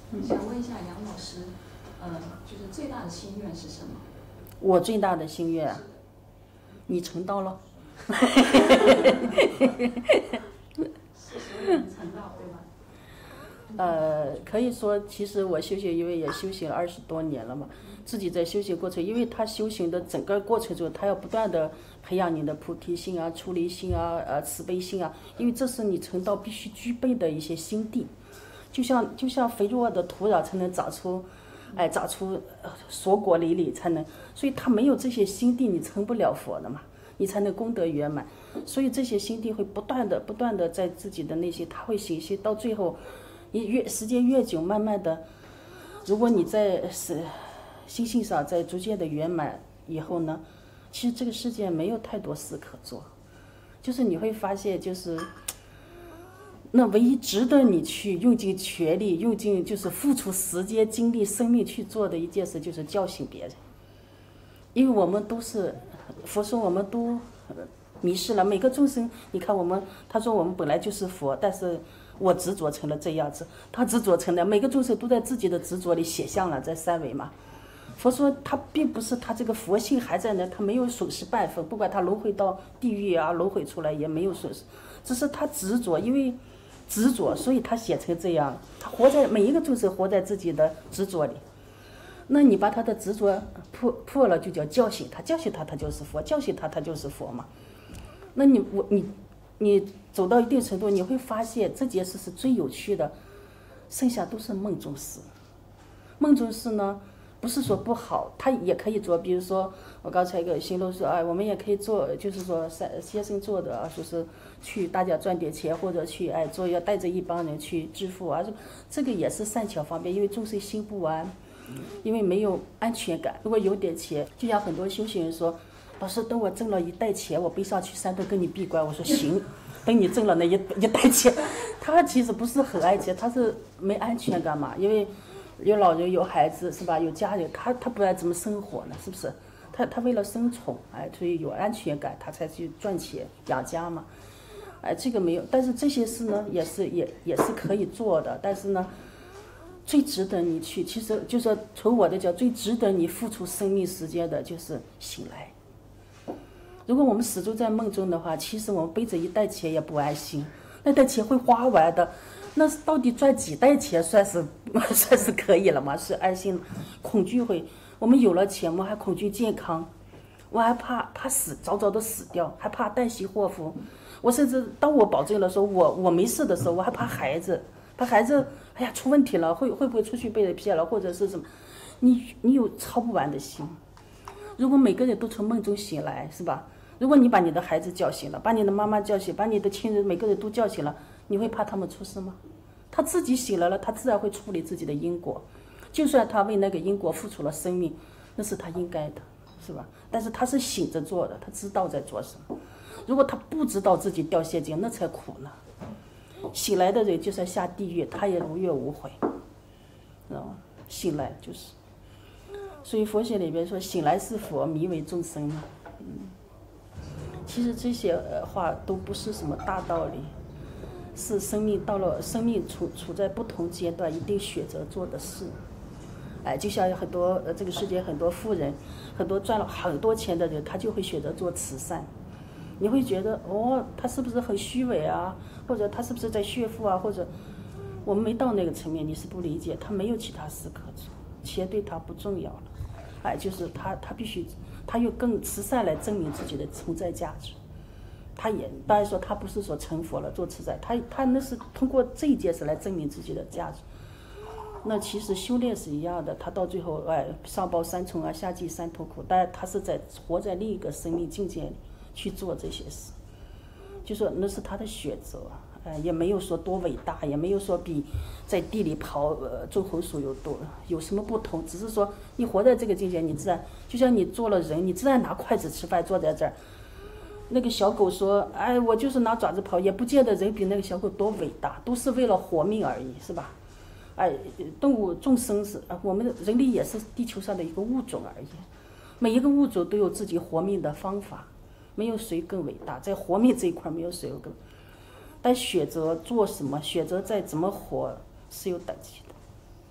想问一下杨老师，就是最大的心愿是什么？ 我最大的心愿，你成道了。 是所有人成道，对吧？ 可以说，其实我修行，因为也修行了20多年了嘛，自己在修行过程，因为他修行的整个过程中，他要不断的培养你的菩提心啊、出离心啊、慈悲心啊，因为这是你成道必须具备的一些心地，就像肥沃的土壤才能长出硕果累累，才能，所以他没有这些心地，你成不了佛的嘛，你才能功德圆满。所以这些心地会不断的在自己的内心，他会显现到最后。时间越久，慢慢的，如果你在心性上在逐渐的圆满以后呢，其实这个世界没有太多事可做，就是你会发现，就是那唯一值得你去用尽全力、用尽就是付出时间、精力、生命去做的一件事，就是教训别人。因为我们都是佛说，我们都迷失了。每个众生，你看我们，他说我们本来就是佛，但是我执着成了这样子，他执着成了，每个众生都在自己的执着里写像了，在三维嘛。佛说他并不是他这个佛性还在那，他没有损失半分，不管他轮回到地狱啊，轮回出来也没有损失，只是他执着，因为执着，所以他写成这样。他活在每一个众生活在自己的执着里，那你把他的执着破了，就叫教训他，教训他，他就是佛，教训他，他就是佛嘛。那你走到一定程度，你会发现这件事是最有趣的，剩下都是梦中事。梦中事呢，不是说不好，他也可以做。比如说我刚才一个行动说，我们也可以做，就是说先生做的啊，就是去大家赚点钱，或者去做，要带着一帮人去致富啊，这个也是善巧方便，因为众生心不安，因为没有安全感。如果有点钱，就像很多修行人说，老师，等我挣了一袋钱，我背上去山东跟你闭关。我说行，等你挣了那一袋钱，他其实不是很爱钱，他是没安全感嘛，因为有老人有孩子是吧，有家人，他不然怎么生活呢？是不是？他为了生存，所以有安全感，他才去赚钱养家嘛。这个没有，但是这些事呢，也是可以做的，但是呢，最值得你去，其实就是说从我的角度，最值得你付出生命时间的就是醒来。如果我们始终在梦中的话，其实我们背着一袋钱也不安心，那袋钱会花完的。那到底赚几袋钱算是可以了吗？是安心，恐惧会，我们有了钱，我们还恐惧健康，我还怕死，早早的死掉，还怕旦夕祸福。我甚至当我保证了说我没事的时候，我还怕孩子，哎呀出问题了，会不会出去被人骗了，或者是什么？你有操不完的心。如果每个人都从梦中醒来，是吧？如果你把你的孩子叫醒了，把你的妈妈叫醒，把你的亲人每个人都叫醒了，你会怕他们出事吗？他自己醒来了，他自然会处理自己的因果，就算他为那个因果付出了生命，那是他应该的，是吧？但是他是醒着做的，他知道在做什么。如果他不知道自己掉陷阱，那才苦呢。醒来的人就算下地狱，他也无怨无悔，知道吗？醒来就是，所以佛学里边说，醒来是佛，迷为众生嘛。其实这些话都不是什么大道理，是生命处在不同阶段一定选择做的事。就像很多这个世界很多富人，很多赚了很多钱的人，他就会选择做慈善。你会觉得他是不是很虚伪啊？或者他是不是在炫富啊？或者我们没到那个层面，你是不理解，他没有其他事可做，钱对他不重要了。就是他必须，他用更慈善来证明自己的存在价值。他也当然说他不是说成佛了做慈善，他那是通过这一件事来证明自己的价值。那其实修炼是一样的，他到最后上报三重啊，下济三途苦，但他是活在另一个生命境界里去做这些事，就说那是他的选择。也没有说多伟大，也没有说比在地里刨种红薯有什么不同，只是说你活在这个境界，你自然就像你做了人，你自然拿筷子吃饭，坐在这儿。那个小狗说我就是拿爪子刨，也不见得人比那个小狗多伟大，都是为了活命而已，是吧？动物众生是我们人类也是地球上的一个物种而已，每一个物种都有自己活命的方法，没有谁更伟大，在活命这一块没有谁更，但选择做什么，选择再怎么活是有等级的。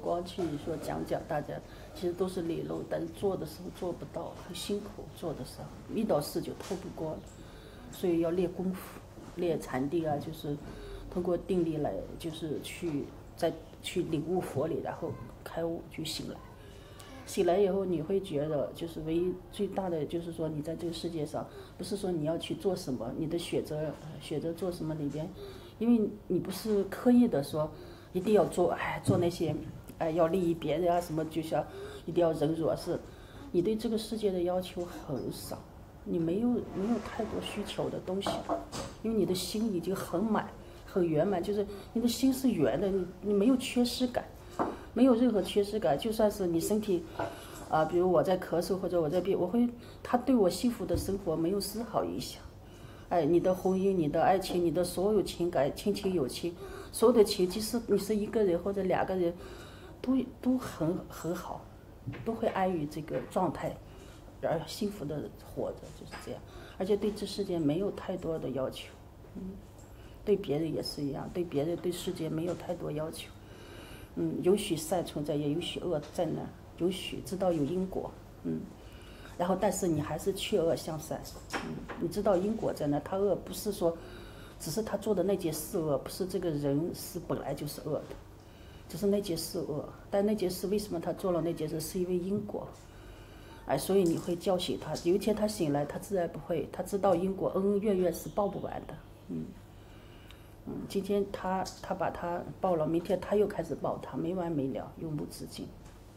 光去说讲大家，其实都是理论，但是做的时候做不到，很辛苦。做的时候遇到事就透不过了，所以要练功夫，练禅定啊，就是通过定力来，就是去领悟佛理，然后开悟去醒来。醒来以后，你会觉得就是唯一最大的就是说，你在这个世界上，不是说你要去做什么，你的选择做什么里边，因为你不是刻意的说一定要做那些要利益别人啊什么，就像一定要忍辱，是你对这个世界的要求很少，你没有太多需求的东西，因为你的心已经很满很圆满，就是你的心是圆的，你没有缺失感。没有任何缺失感，就算是你身体，比如我在咳嗽或者我在病，他对我幸福的生活没有丝毫影响。你的婚姻、你的爱情、你的所有情感、亲情、友情，所有的情，即使你是一个人或者两个人，都很好，都会安于这个状态，而幸福的活着，就是这样。而且对这世界没有太多的要求，对别人也是一样，对别人对世界没有太多要求。允许善存在，也允许恶在那，允许知道有因果，然后但是你还是去恶向善，你知道因果在那，他恶不是说，只是他做的那件事恶，不是这个人是本来就是恶的，只是那件事恶，但那件事为什么他做了那件事，是因为因果，所以你会叫醒他，有一天他醒来，他自然不会，他知道因果恩恩怨怨是报不完的，今天他把他报了，明天他又开始报他，没完没了，永无止境。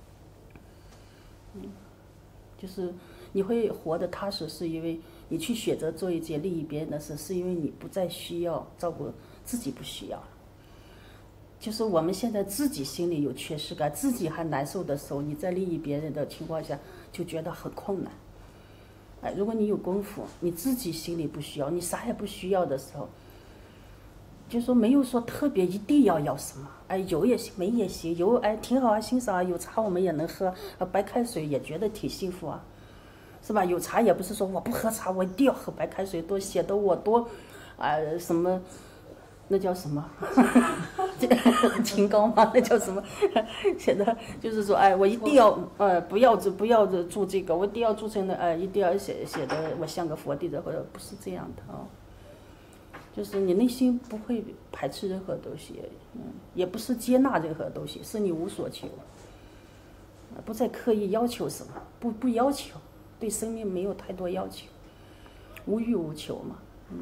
就是你会活得踏实，是因为你去选择做一件利益别人的事，是因为你不再需要照顾自己，不需要。就是我们现在自己心里有缺失感，自己还难受的时候，你在利益别人的情况下就觉得很困难。如果你有功夫，你自己心里不需要，你啥也不需要的时候，就说没有说特别一定要什么，有也行，没也行，有挺好啊，欣赏啊，有茶我们也能喝，白开水也觉得挺幸福啊，是吧？有茶也不是说我不喝茶，我一定要喝白开水，多显得我多什么，那叫什么？清高吗？那叫什么？显得就是说我一定要不要住这个，我一定要住成的一定要显得我像个佛弟子，或者不是这样的就是你内心不会排斥任何东西，也不是接纳任何东西，是你无所求，不再刻意要求什么，不要求，对生命没有太多要求，无欲无求嘛，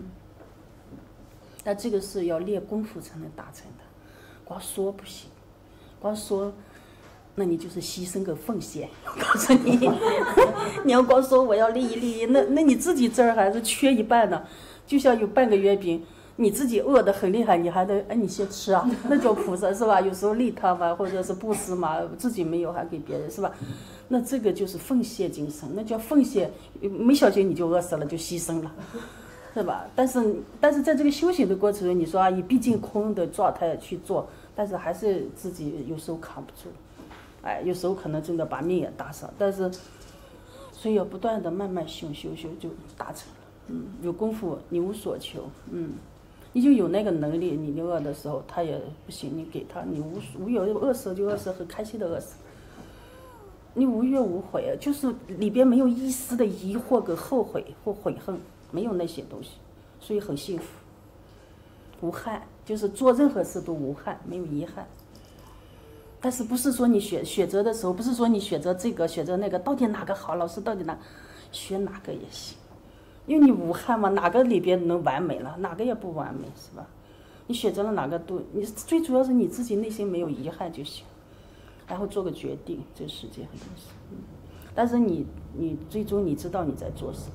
但这个是要练功夫才能达成的，光说不行，光说，那你就是牺牲个奉献。我告诉你，你要光说我要利益，那你自己这儿还是缺一半呢。就像有半个月饼，你自己饿得很厉害，你还得你先吃啊，那叫菩萨是吧？有时候利他嘛，或者是布施嘛，自己没有还给别人是吧？那这个就是奉献精神，那叫奉献，没小心你就饿死了，就牺牲了，是吧？但是在这个修行的过程中，你说以毕竟空的状态去做，但是还是自己有时候扛不住，有时候可能真的把命也搭上，但是所以要不断的慢慢修就达成了。有功夫你无所求，你就有那个能力，你饿的时候他也不行，你给他，你无有饿死就饿死，很开心的饿死，你无怨无悔，就是里边没有一丝的疑惑跟后悔或悔恨，没有那些东西，所以很幸福，无憾，就是做任何事都无憾，没有遗憾。但是不是说你选择的时候，不是说你选择这个选择那个，到底哪个好，老师到底学哪个也行。因为你无憾嘛，哪个里边能完美了，哪个也不完美，是吧？你选择了哪个你最主要是你自己内心没有遗憾就行，然后做个决定，这世界很多事，但是你最终你知道你在做什么，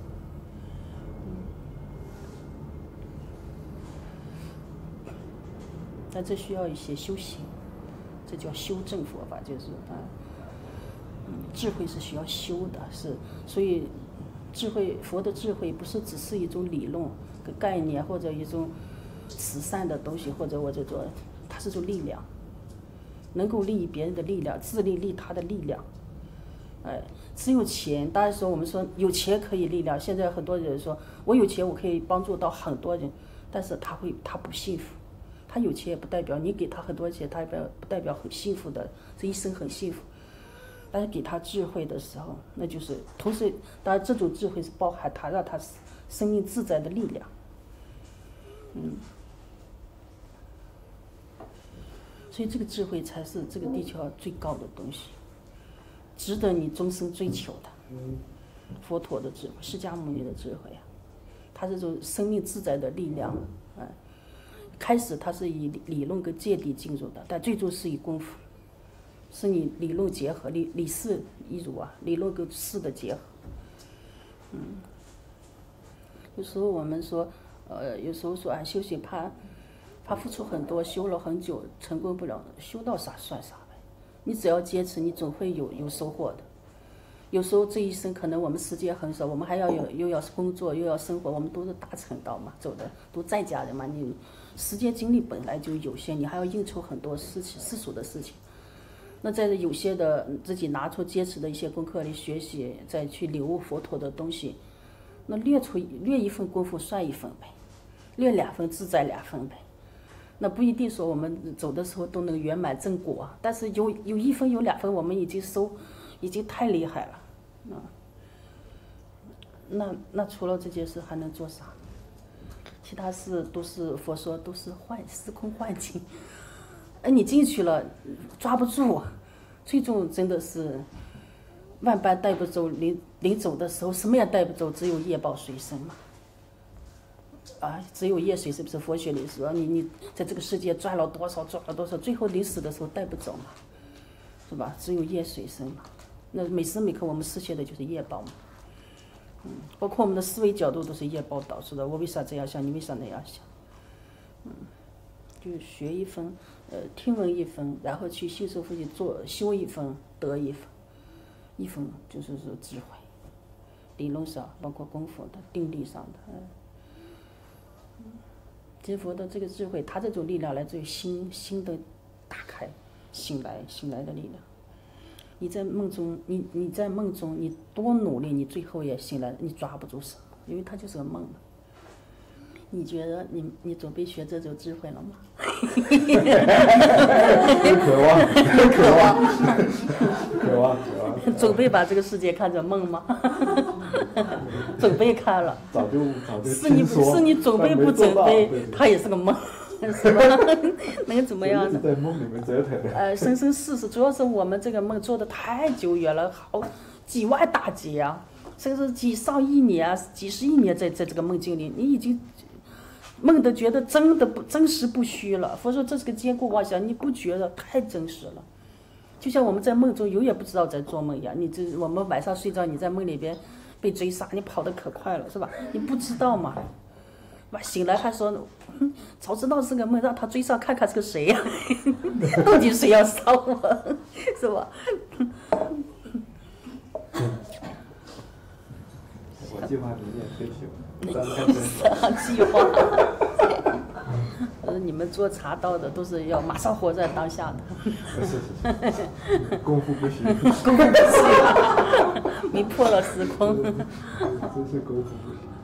但这需要一些修行，这叫修正佛法，就是智慧是需要修的，所以。智慧，佛的智慧不是只是一种理论、个概念或者一种慈善的东西，或者它是种力量，能够利益别人的力量，自利利他的力量。只有钱，当然说我们说有钱可以力量，现在很多人说我有钱我可以帮助到很多人，但是他不幸福， 他有钱也不代表你给他很多钱，他也不代表很幸福的，这一生很幸福。但是给他智慧的时候，那就是同时，当然这种智慧是包含他让他生命自在的力量。所以这个智慧才是这个地球上最高的东西，值得你终生追求的。佛陀的智慧，释迦牟尼的智慧啊，它这种生命自在的力量，开始它是以理论跟戒理进入的，但最终是以功夫，是你理论结合，理事一如啊，理论跟事的结合。有时候我们说，有时候说修行怕付出很多，修了很久成功不了，修到啥算啥呗。你只要坚持，你总会有收获的。有时候这一生可能我们时间很少，我们还要又要工作又要生活，我们都是大乘道嘛，走的都在家人嘛，你时间精力本来就有限，你还要应酬很多事情世俗的事情。那在有些的自己拿出坚持的一些功课来学习，再去领悟佛陀的东西，那略一分功夫算一分呗，略2分自在2分呗。那不一定说我们走的时候都能圆满正果，但是有1分有2分，我们已经太厉害了。那除了这件事还能做啥？其他事都是佛说都是时空幻境。你进去了抓不住，最终真的是万般带不走，临走的时候什么也带不走，只有业报随身嘛。只有业随身，不是佛学里说你在这个世界赚了多少，最后临死的时候带不走嘛，是吧？只有业随身嘛。那每时每刻我们实现的就是业报嘛。包括我们的思维角度都是业报导致的。我为啥这样想？你为啥那样想？就学1分，听闻1分，然后去信受佛去做修1分，得1分，1分就是说智慧，理论上包括功夫的定力上的。学佛的这个智慧，它这种力量来自于心的打开，醒来的力量。你在梦中，你在梦中，你多努力，你最后也醒来，你抓不住什么，因为它就是个梦嘛。你觉得你准备学这种智慧了吗？ 渴望。 准备把这个世界看成梦吗？准备看了。 早就是你准备不准备，它也是个梦。是吧？能怎么样呢？ 在梦里面折腾的。 生生世世，主要是我们这个梦做的太久远了，好几万大劫啊，甚至几上亿年啊，几十亿年在这个梦境里，你已经梦的觉得真实不虚了。佛说这是个坚固妄想，你不觉得太真实了？就像我们在梦中永远不知道在做梦一样。我们晚上睡觉，你在梦里边被追杀，你跑得可快了，是吧？你不知道嘛？醒来还说，早知道是个梦，让他追上看看是个谁呀、到底谁要杀我，是吧？ 我计划明年退休。 啥计划？你们做茶道的都是要马上活在当下的。 是，功夫不虚。 功夫不虚，没破了时空。 真是功夫不虚。